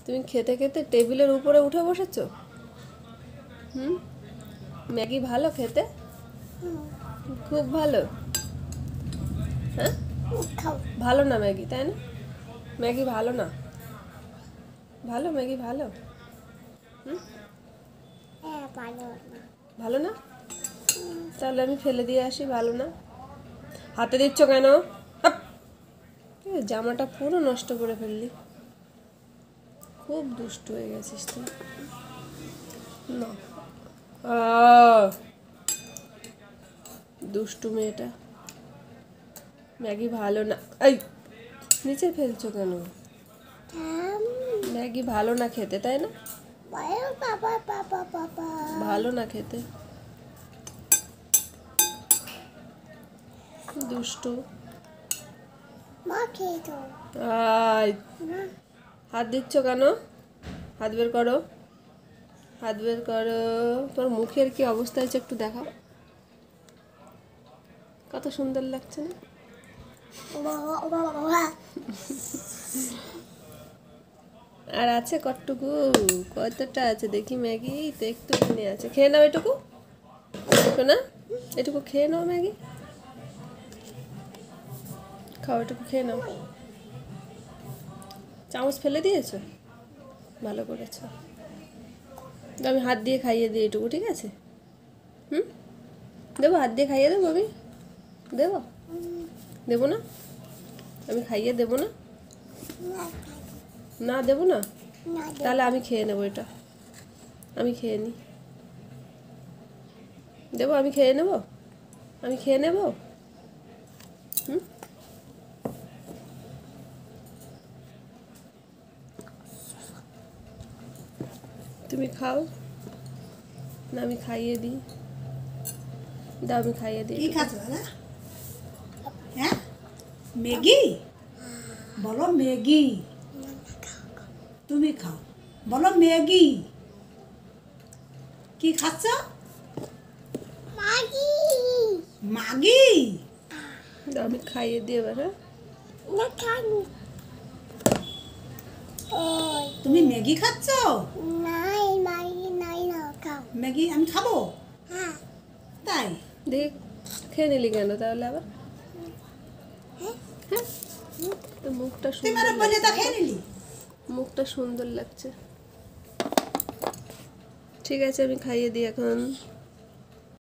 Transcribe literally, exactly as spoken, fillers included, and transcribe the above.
তুমি খেতে খেতে টেবিলের উপরে উঠে বসেছো? হুম, ম্যাগি ভালো খেতে? খুব ভালো। হ্যাঁ, ভালো না ম্যাগি, তাই না? ম্যাগি ভালো না? ভালো ম্যাগি ভালো? হুম, ভালো না? তাহলে আমি ফেলে দিয়ে আসি। ভালো না? হাতে দিচ্ছ কেন? হাপ! এ, জামাটা পুরো নষ্ট করে ফেললি। খুব দুষ্টু হয়ে গেছিস তুই। না, আহ, দুষ্টু মেয়েটা। ম্যাগি ভালো না। এই, নিচে ফেলছো কেন? ম্যাগি ভালো না খেতে, তাই না? ভালো না খেতে। দুষ্টু। আয়, হাত দিচ্ছ কেন? হাত বের করো, হাত বের করো। তোর মুখের কি অবস্থা হয়েছে একটু দেখাও। কত সুন্দর লাগছে না? আর আছে কতটুকু? কতটা আছে দেখি ম্যাগি? তো একটু কিনে আছে। খেয়ে নাও এটুকু, না এটুকু খেয়ে নাও ম্যাগি। খাও, এটুকু খেয়ে নাও। চামচ ফেলে দিয়েছো? ভালো করেছো। আমি হাত দিয়ে খাইয়ে দিই এটুকু, ঠিক আছে? হুম, দেবো? হাত দিয়ে খাইয়ে দেবো আমি? দেবো? দেবো না? আমি খাইয়ে দেবো না? না দেবো না? তাহলে আমি খেয়ে নেবো এটা। আমি খেয়ে নিই। দেবো? আমি খেয়ে নেব? আমি খেয়ে নেব? হুম, তুমি খাও না, আমি খাইয়ে দিই। দাও, আমি খাইয়ে দিই। কি খাচ্ছ দাদা? হ্যাঁ, ম্যাগি? বলো ম্যাগি। তুমি খাও, বলো ম্যাগি। কি খাচ্ছ? মাগি। মাগি? দাও, আমি খাইয়ে দিই এবার। হ্যাঁ, তুমি ম্যাগি খাচ্ছ? ম্যাগি আমি খাবো? তাই? দেখ, খেয়ে নিলি কেন তাহলে আবার? হ্যাঁ, তো মুখটা তুমি সুন্দর বলে তা লাগছে। খেয়ে নিলি? মুখটা সুন্দর লাগছে। ঠিক আছে, আমি খাইয়ে দিই এখন।